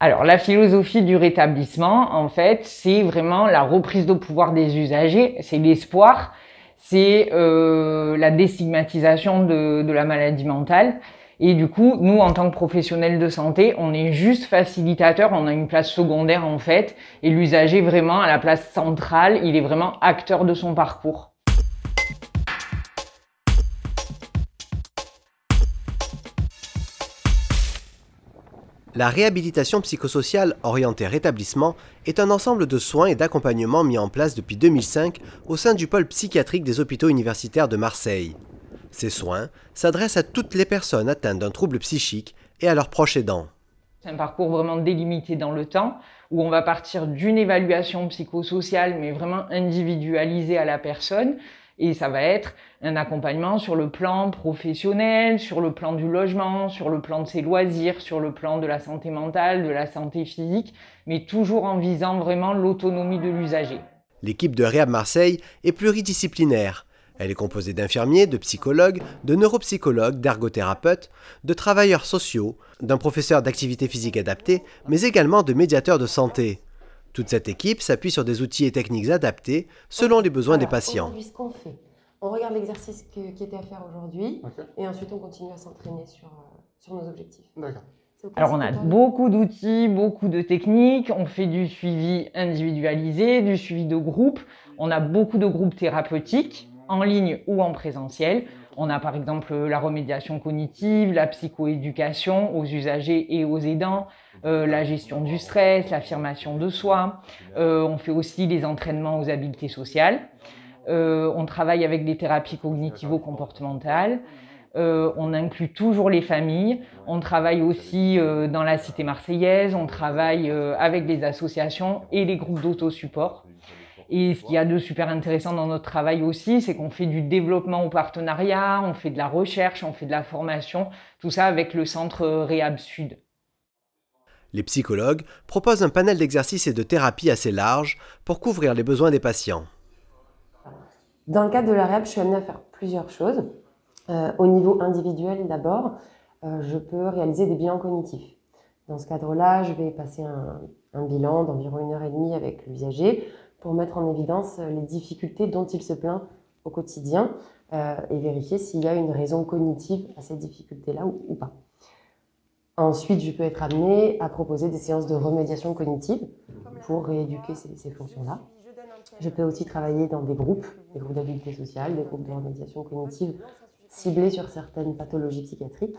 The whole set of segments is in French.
Alors, la philosophie du rétablissement, en fait, c'est vraiment la reprise de pouvoir des usagers, c'est l'espoir, c'est la déstigmatisation de la maladie mentale. Et du coup, nous, en tant que professionnels de santé, on est juste facilitateur, on a une place secondaire en fait, et l'usager vraiment à la place centrale, il est vraiment acteur de son parcours. La réhabilitation psychosociale orientée rétablissement est un ensemble de soins et d'accompagnement mis en place depuis 2005 au sein du pôle psychiatrique des hôpitaux universitaires de Marseille. Ces soins s'adressent à toutes les personnes atteintes d'un trouble psychique et à leurs proches aidants. C'est un parcours vraiment délimité dans le temps, où on va partir d'une évaluation psychosociale, mais vraiment individualisée à la personne. Et ça va être un accompagnement sur le plan professionnel, sur le plan du logement, sur le plan de ses loisirs, sur le plan de la santé mentale, de la santé physique, mais toujours en visant vraiment l'autonomie de l'usager. L'équipe de Réhab Marseille est pluridisciplinaire. Elle est composée d'infirmiers, de psychologues, de neuropsychologues, d'ergothérapeutes, de travailleurs sociaux, d'un professeur d'activité physique adaptée, mais également de médiateurs de santé. Toute cette équipe s'appuie sur des outils et techniques adaptés selon les besoins des patients. Aujourd'hui, ce qu'on fait, on regarde l'exercice qui était à faire aujourd'hui, et ensuite on continue à s'entraîner sur nos objectifs. Alors on a beaucoup d'outils, beaucoup de techniques, on fait du suivi individualisé, du suivi de groupe, on a beaucoup de groupes thérapeutiques, en ligne ou en présentiel. On a par exemple la remédiation cognitive, la psychoéducation aux usagers et aux aidants, la gestion du stress, l'affirmation de soi. On fait aussi les entraînements aux habiletés sociales. On travaille avec des thérapies cognitivo-comportementales. On inclut toujours les familles. On travaille aussi dans la cité marseillaise. On travaille avec les associations et les groupes d'autosupport. Et ce qu'il y a de super intéressant dans notre travail aussi, c'est qu'on fait du développement au partenariat, on fait de la recherche, on fait de la formation, tout ça avec le centre Réhab Sud. Les psychologues proposent un panel d'exercices et de thérapies assez large pour couvrir les besoins des patients. Dans le cadre de la Réhab, je suis amenée à faire plusieurs choses. Au niveau individuel d'abord, je peux réaliser des bilans cognitifs. Dans ce cadre-là, je vais passer un bilan d'environ 1h30 avec l'usager pour mettre en évidence les difficultés dont il se plaint au quotidien et vérifier s'il y a une raison cognitive à ces difficultés-là ou pas. Ensuite, je peux être amenée à proposer des séances de remédiation cognitive pour rééduquer ces fonctions-là. Je peux aussi travailler dans des groupes d'habileté sociale, des groupes de remédiation cognitive ciblés sur certaines pathologies psychiatriques.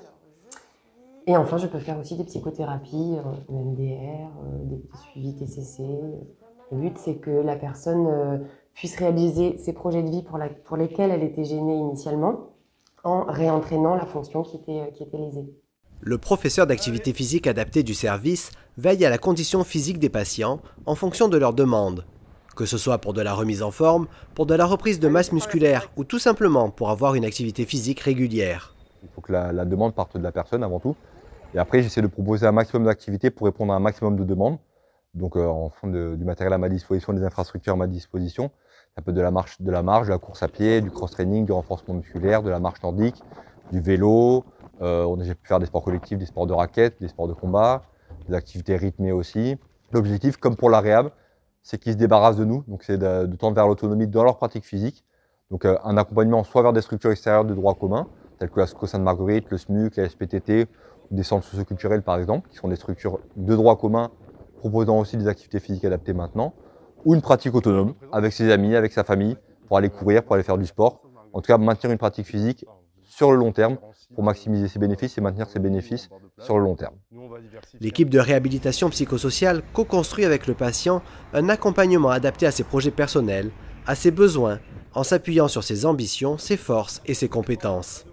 Et enfin, je peux faire aussi des psychothérapies, EMDR, des suivis TCC. Le but, c'est que la personne puisse réaliser ses projets de vie pour lesquels elle était gênée initialement, en réentraînant la fonction qui était lésée. Le professeur d'activité physique adaptée du service veille à la condition physique des patients en fonction de leurs demandes, que ce soit pour de la remise en forme, pour de la reprise de masse musculaire ou tout simplement pour avoir une activité physique régulière. Il faut que la demande parte de la personne avant tout. Et après, j'essaie de proposer un maximum d'activités pour répondre à un maximum de demandes. Donc en fond du matériel à ma disposition, des infrastructures à ma disposition. Ça peut être de la marche, de la course à pied, du cross-training, du renforcement musculaire, de la marche nordique, du vélo. J'ai pu faire des sports collectifs, des sports de raquettes, des sports de combat, des activités rythmées aussi. L'objectif, comme pour la réhab, c'est qu'ils se débarrassent de nous. Donc c'est de tendre vers l'autonomie dans leur pratique physique. Donc un accompagnement soit vers des structures extérieures de droit commun, telles que la SCO Sainte-Marguerite, le SMUC, la SPTT, ou des centres socioculturels par exemple, qui sont des structures de droit commun proposant aussi des activités physiques adaptées maintenant, ou une pratique autonome, avec ses amis, avec sa famille, pour aller courir, pour aller faire du sport. En tout cas, maintenir une pratique physique sur le long terme, pour maximiser ses bénéfices et maintenir ses bénéfices sur le long terme. L'équipe de réhabilitation psychosociale co-construit avec le patient un accompagnement adapté à ses projets personnels, à ses besoins, en s'appuyant sur ses ambitions, ses forces et ses compétences.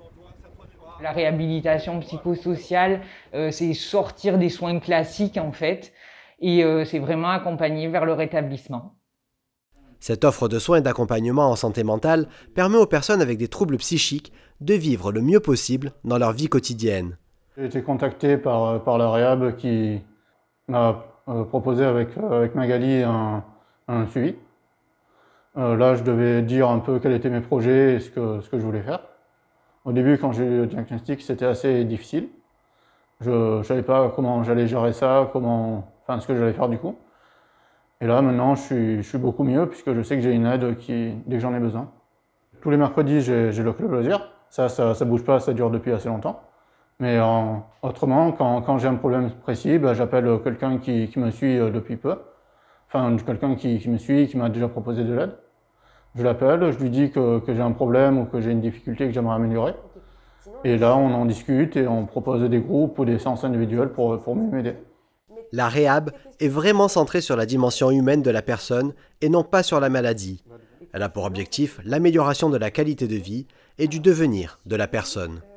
La réhabilitation psychosociale, c'est sortir des soins classiques en fait, et c'est vraiment accompagner vers le rétablissement. Cette offre de soins et d'accompagnement en santé mentale permet aux personnes avec des troubles psychiques de vivre le mieux possible dans leur vie quotidienne. J'ai été contacté par la Réhab qui m'a proposé avec Magali un suivi. Là, je devais dire un peu quels étaient mes projets et ce que je voulais faire. Au début, quand j'ai eu le diagnostic, c'était assez difficile. Je ne savais pas comment j'allais gérer ça, ce que j'allais faire du coup. Et là, maintenant, je suis beaucoup mieux puisque je sais que j'ai une aide dès que j'en ai besoin. Tous les mercredis, j'ai le club loisir. Ça bouge pas, ça dure depuis assez longtemps. Mais autrement, quand j'ai un problème précis, j'appelle quelqu'un qui me suit depuis peu. Enfin, quelqu'un qui me suit, qui m'a déjà proposé de l'aide. Je l'appelle, je lui dis que j'ai un problème ou que j'ai une difficulté que j'aimerais améliorer. Et là, on en discute et on propose des groupes ou des séances individuelles pour m'aider. La réhab est vraiment centrée sur la dimension humaine de la personne et non pas sur la maladie. Elle a pour objectif l'amélioration de la qualité de vie et du devenir de la personne.